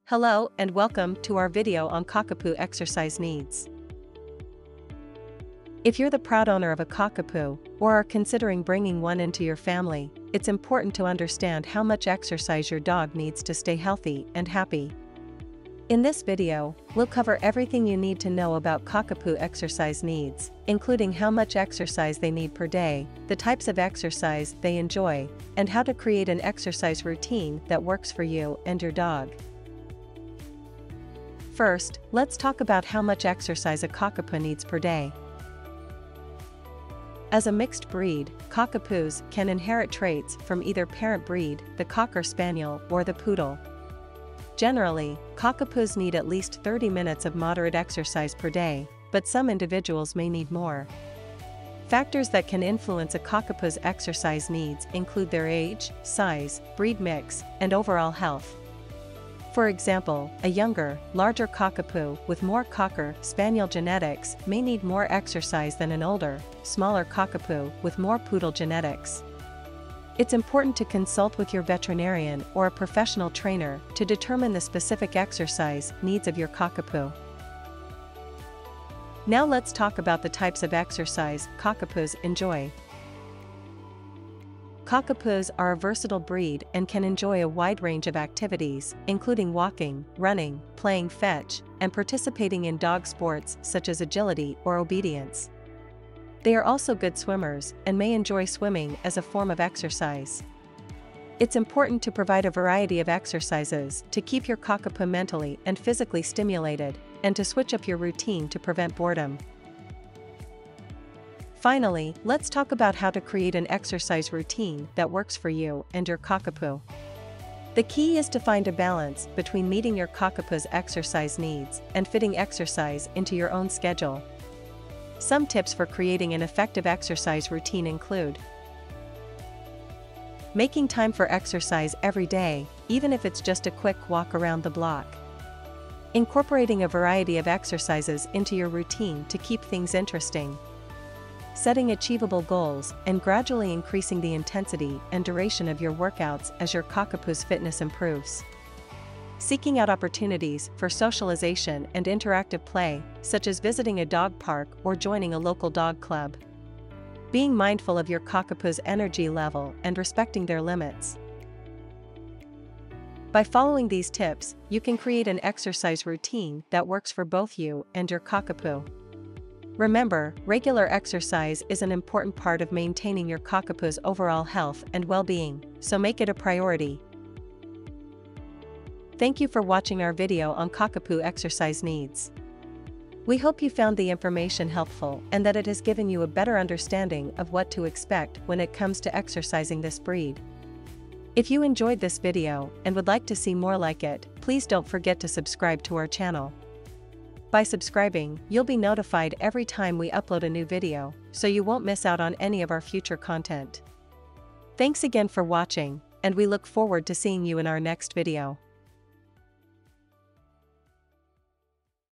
Hello and welcome to our video on Cockapoo exercise needs. If you're the proud owner of a Cockapoo, or are considering bringing one into your family, it's important to understand how much exercise your dog needs to stay healthy and happy. In this video, we'll cover everything you need to know about Cockapoo exercise needs, including how much exercise they need per day, the types of exercise they enjoy, and how to create an exercise routine that works for you and your dog. First, let's talk about how much exercise a Cockapoo needs per day. As a mixed breed, Cockapoos can inherit traits from either parent breed, the Cocker Spaniel or the Poodle. Generally, Cockapoos need at least 30 minutes of moderate exercise per day, but some individuals may need more. Factors that can influence a Cockapoo's exercise needs include their age, size, breed mix, and overall health. For example, a younger, larger Cockapoo with more Cocker Spaniel genetics may need more exercise than an older, smaller Cockapoo with more Poodle genetics. It's important to consult with your veterinarian or a professional trainer to determine the specific exercise needs of your Cockapoo. Now let's talk about the types of exercise Cockapoos enjoy. Cockapoos are a versatile breed and can enjoy a wide range of activities, including walking, running, playing fetch, and participating in dog sports such as agility or obedience. They are also good swimmers and may enjoy swimming as a form of exercise. It's important to provide a variety of exercises to keep your Cockapoo mentally and physically stimulated, and to switch up your routine to prevent boredom. Finally, let's talk about how to create an exercise routine that works for you and your Cockapoo. The key is to find a balance between meeting your Cockapoo's exercise needs and fitting exercise into your own schedule. Some tips for creating an effective exercise routine include making time for exercise every day, even if it's just a quick walk around the block. Incorporating a variety of exercises into your routine to keep things interesting. Setting achievable goals and gradually increasing the intensity and duration of your workouts as your Cockapoo's fitness improves. Seeking out opportunities for socialization and interactive play, such as visiting a dog park or joining a local dog club. Being mindful of your Cockapoo's energy level and respecting their limits. By following these tips, you can create an exercise routine that works for both you and your Cockapoo. Remember, regular exercise is an important part of maintaining your Cockapoo's overall health and well-being, so make it a priority. Thank you for watching our video on Cockapoo exercise needs. We hope you found the information helpful and that it has given you a better understanding of what to expect when it comes to exercising this breed. If you enjoyed this video and would like to see more like it, please don't forget to subscribe to our channel. By subscribing, you'll be notified every time we upload a new video, so you won't miss out on any of our future content. Thanks again for watching, and we look forward to seeing you in our next video.